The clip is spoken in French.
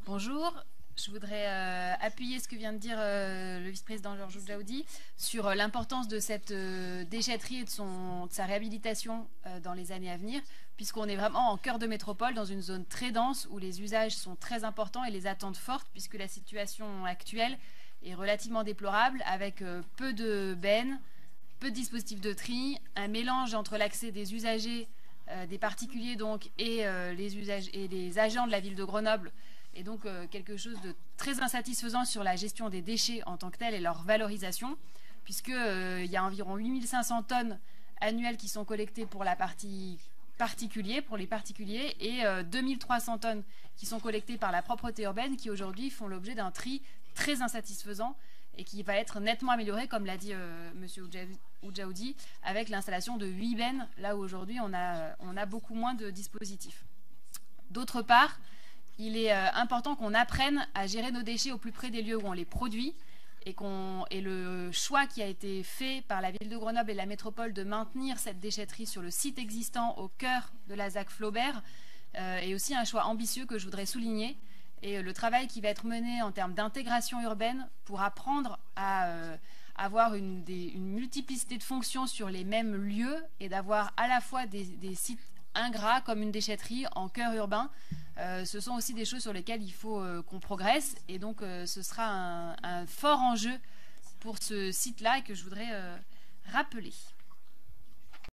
Bonjour, je voudrais appuyer ce que vient de dire le vice-président Georges Oudjaoudi sur l'importance de cette déchetterie et de sa réhabilitation dans les années à venir, puisqu'on est vraiment en cœur de métropole, dans une zone très dense où les usages sont très importants et les attentes fortes, puisque la situation actuelle est relativement déplorable, avec peu de bennes, peu de dispositifs de tri, un mélange entre l'accès des usagers, des particuliers donc, et les agents de la ville de Grenoble, et donc quelque chose de très insatisfaisant sur la gestion des déchets en tant que tels et leur valorisation, puisqu'il y a environ 8500 tonnes annuelles qui sont collectées pour la partie particulier, pour les particuliers, et 2300 tonnes qui sont collectées par la propreté urbaine, qui aujourd'hui font l'objet d'un tri très insatisfaisant et qui va être nettement amélioré, comme l'a dit M. Oudjaoudi, avec l'installation de 8 bennes, là où aujourd'hui on a beaucoup moins de dispositifs. D'autre part, il est important qu'on apprenne à gérer nos déchets au plus près des lieux où on les produit, et le choix qui a été fait par la ville de Grenoble et la métropole de maintenir cette déchetterie sur le site existant au cœur de la ZAC Flaubert est aussi un choix ambitieux que je voudrais souligner. Et le travail qui va être mené en termes d'intégration urbaine pour apprendre à avoir une multiplicité de fonctions sur les mêmes lieux et d'avoir à la fois des sites ingrats comme une déchetterie en cœur urbain. Ce sont aussi des choses sur lesquelles il faut qu'on progresse, et donc ce sera un fort enjeu pour ce site-là et que je voudrais rappeler.